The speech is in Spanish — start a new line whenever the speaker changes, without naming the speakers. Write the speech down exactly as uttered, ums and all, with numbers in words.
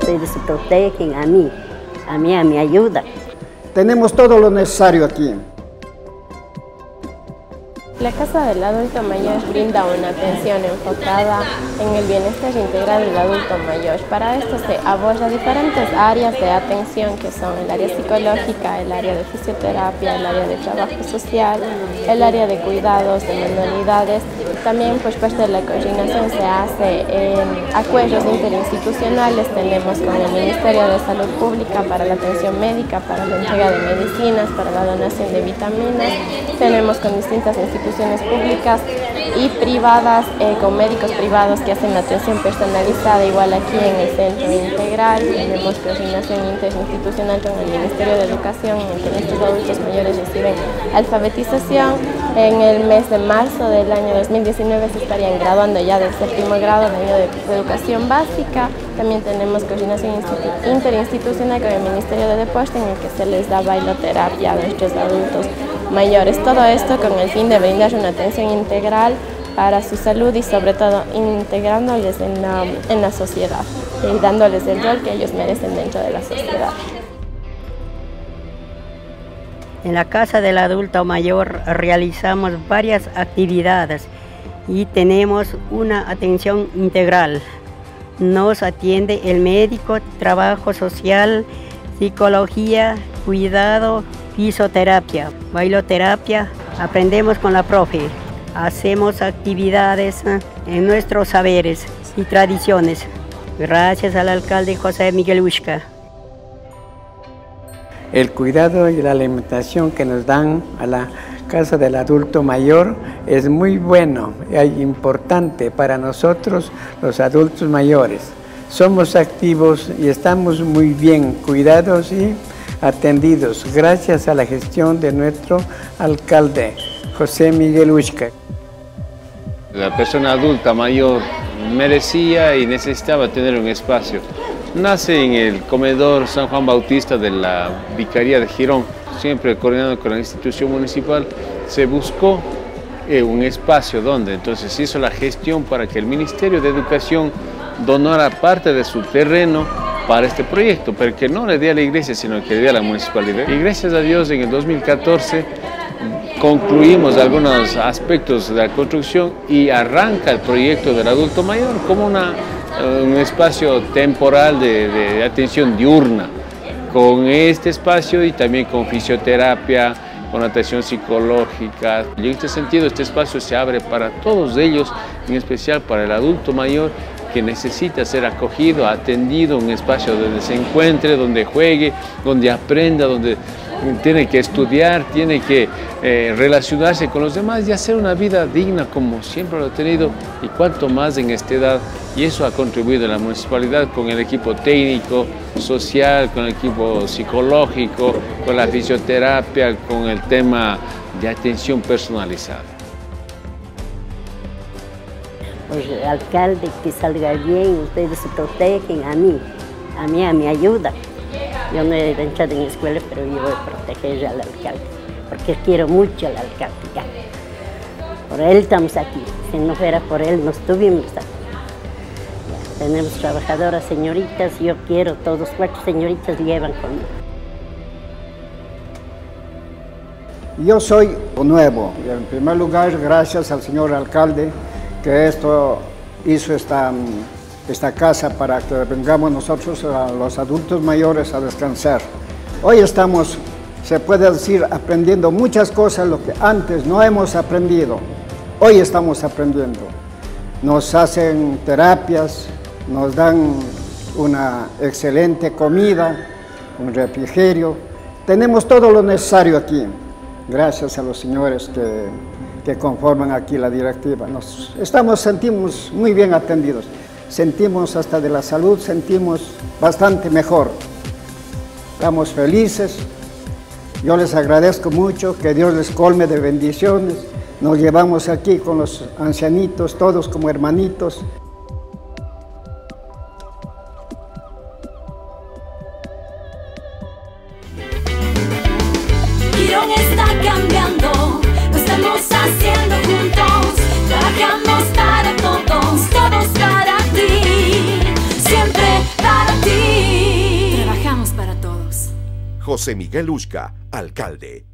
ustedes se protegen a mí, a mí, a mi ayuda.
Tenemos todo lo necesario aquí.
La Casa del Adulto Mayor brinda una atención enfocada en el bienestar integral del adulto mayor. Para esto se aborda diferentes áreas de atención que son el área psicológica, el área de fisioterapia, el área de trabajo social, el área de cuidados de manualidades. También pues parte de la coordinación se hace en acuerdos interinstitucionales. Tenemos con el Ministerio de Salud Pública para la atención médica, para la entrega de medicinas, para la donación de vitaminas. Tenemos con distintas instituciones públicas y privadas, eh, con médicos privados que hacen la atención personalizada, igual aquí en el Centro Integral. Tenemos coordinación interinstitucional con el Ministerio de Educación, en que nuestros adultos mayores reciben alfabetización. En el mes de marzo del año dos mil diecinueve se estarían graduando ya del séptimo grado de, de, de educación básica. También tenemos coordinación interinstitucional con el Ministerio de Deporte, en el que se les da bailoterapia a nuestros adultos mayores. Todo esto con el fin de brindar una atención integral para su salud y sobre todo integrándoles en la, en la sociedad y dándoles el rol que ellos merecen dentro de la sociedad.
En la Casa del Adulto Mayor realizamos varias actividades y tenemos una atención integral. Nos atiende el médico, trabajo social, psicología, cuidado, fisioterapia, bailoterapia. Aprendemos con la profe. Hacemos actividades en nuestros saberes y tradiciones. Gracias al alcalde José Miguel Ushka.
El cuidado y la alimentación que nos dan a la Casa del Adulto Mayor es muy bueno y importante para nosotros, los adultos mayores. Somos activos y estamos muy bien cuidados y atendidos gracias a la gestión de nuestro alcalde, José Miguel Ushka.
La persona adulta mayor merecía y necesitaba tener un espacio. Nace en el comedor San Juan Bautista de la Vicaría de Girón, siempre coordinado con la institución municipal. Se buscó eh, un espacio donde entonces se hizo la gestión para que el Ministerio de Educación donara parte de su terreno para este proyecto, pero que no le dé a la iglesia, sino que le dé a la municipalidad. Y gracias a Dios en el dos mil catorce concluimos algunos aspectos de la construcción y arranca el proyecto del adulto mayor como una un espacio temporal de, de atención diurna, con este espacio y también con fisioterapia, con atención psicológica. Y en este sentido, este espacio se abre para todos ellos, en especial para el adulto mayor que necesita ser acogido, atendido, un espacio donde se encuentre, donde juegue, donde aprenda, donde tiene que estudiar, tiene que eh, relacionarse con los demás y hacer una vida digna como siempre lo ha tenido y cuanto más en esta edad. Y eso ha contribuido la municipalidad con el equipo técnico, social, con el equipo psicológico, con la fisioterapia, con el tema de atención personalizada.
Pues el alcalde, que salga bien, ustedes se protegen a mí, a mí, a mi ayuda. Yo no he entrado en la escuela, pero yo voy a proteger al alcalde, porque quiero mucho al alcalde. Ya. Por él estamos aquí, si no fuera por él no estuvimos aquí. Ya. Tenemos trabajadoras, señoritas, yo quiero, todos cuatro señoritas llevan conmigo.
Yo soy nuevo y en primer lugar gracias al señor alcalde que esto hizo esta, esta casa para que vengamos nosotros a los adultos mayores a descansar. Hoy estamos, se puede decir, aprendiendo muchas cosas lo que antes no hemos aprendido. Hoy estamos aprendiendo. Nos hacen terapias, nos dan una excelente comida, un refrigerio. Tenemos todo lo necesario aquí. Gracias a los señores que, que conforman aquí la directiva. Nos estamos, sentimos muy bien atendidos. Sentimos hasta de la salud, sentimos bastante mejor. Estamos felices. Yo les agradezco mucho, que Dios les colme de bendiciones. Nos llevamos aquí con los ancianitos, todos como hermanitos.
Girón está cambiando, lo estamos haciendo juntos, trabajamos para todos, todos para ti, siempre para ti.
José Miguel Ushka, alcalde.